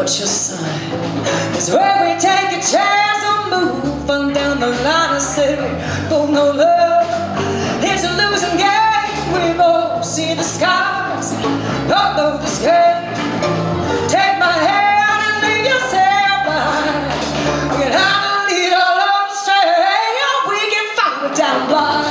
What's your sign? It's where we take a chance and move on down the line and say, both no love. It's a losing game. We both see the skies, both know this game. Take my hand and leave yourself behind. We can have to lead our love astray, or we can follow it down blind.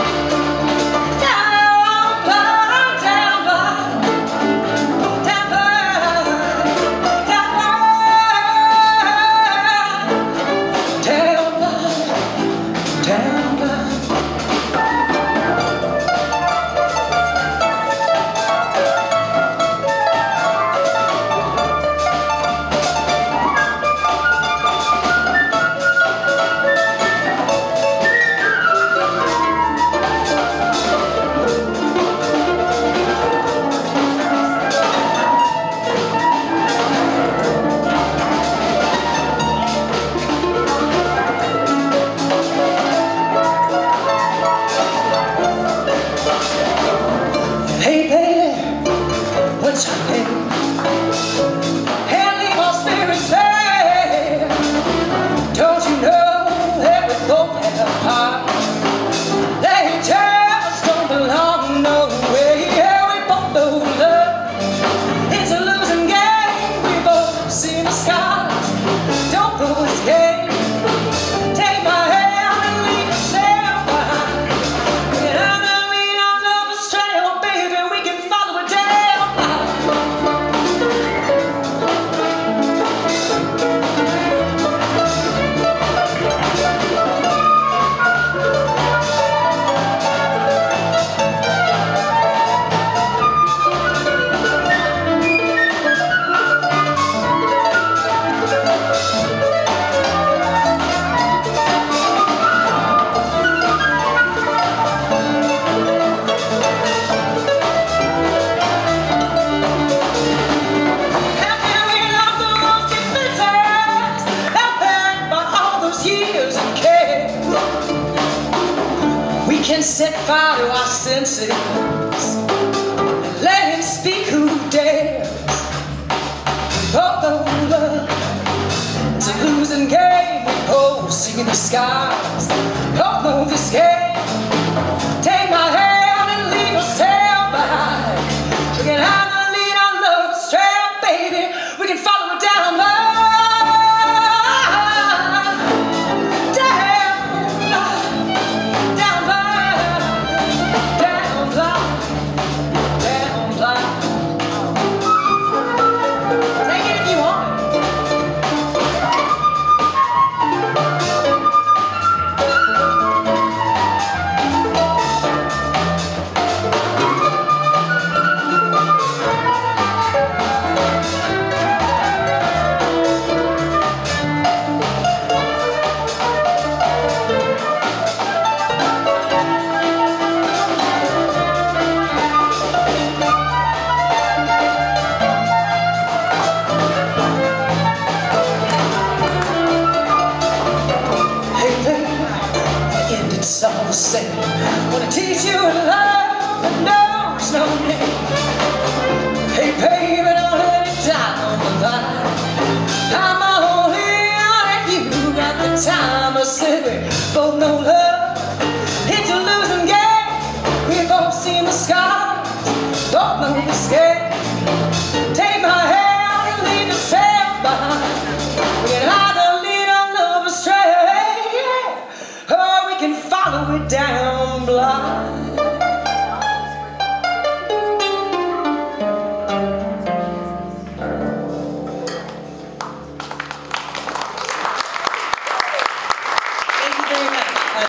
Set fire to our senses and let him speak who dares. Oh, no love, it's a losing game. We both sing in the skies. Oh, no, this game. Take my hand and leave yourself behind. We can have to lead our love astray, baby. We can follow it down low. Wanna teach you a love that knows no name. Hey baby, don't let it die on the line. I'm only on if you got the time. I said we both know love, it's a losing game. We both seen the scars, both know the escape. Take my hand and leave yourself behind.